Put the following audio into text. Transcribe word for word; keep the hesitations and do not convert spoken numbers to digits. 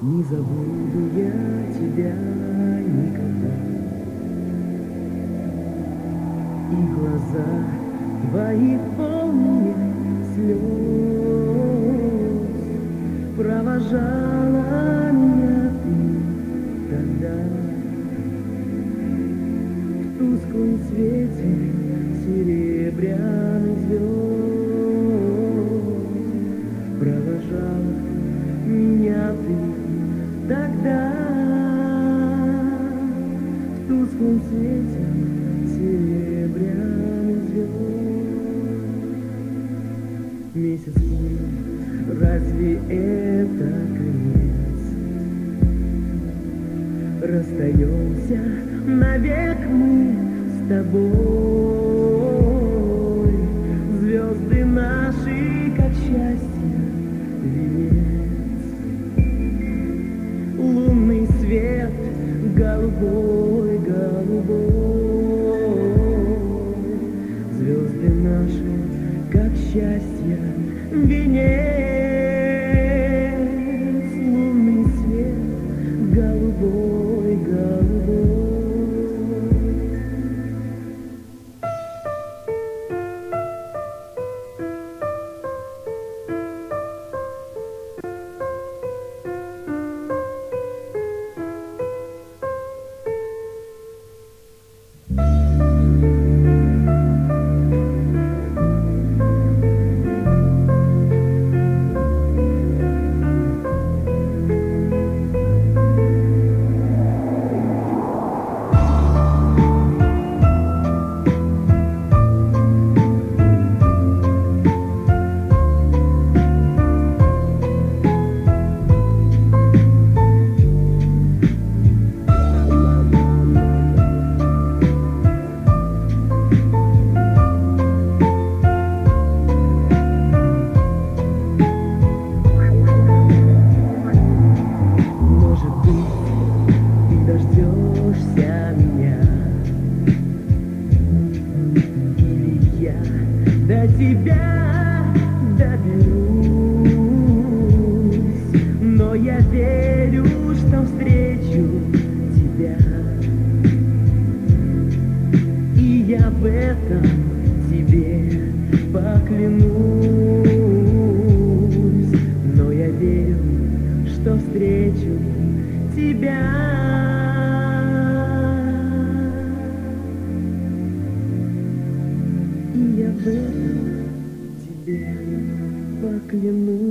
Не забуду я тебя никогда. И глаза твои полные слез. Провожала меня ты тогда в тусклом свете серебряных звезд. Провожала меня ты тогда в тусклом свете серебряных звезд. Месяц плыл, разве это конец? Расстаемся навек мы с тобой. Звезды наши, как счастье, венец. Лунный свет голубой, голубой. Звезды наши, как счастье, венец. Лунный свет голубой, голубой. До тебя доберусь, но я верю, что встречу тебя, и я в этом тебе поклянусь, но я верю, что встречу тебя. Я в этом тебе поклянусь.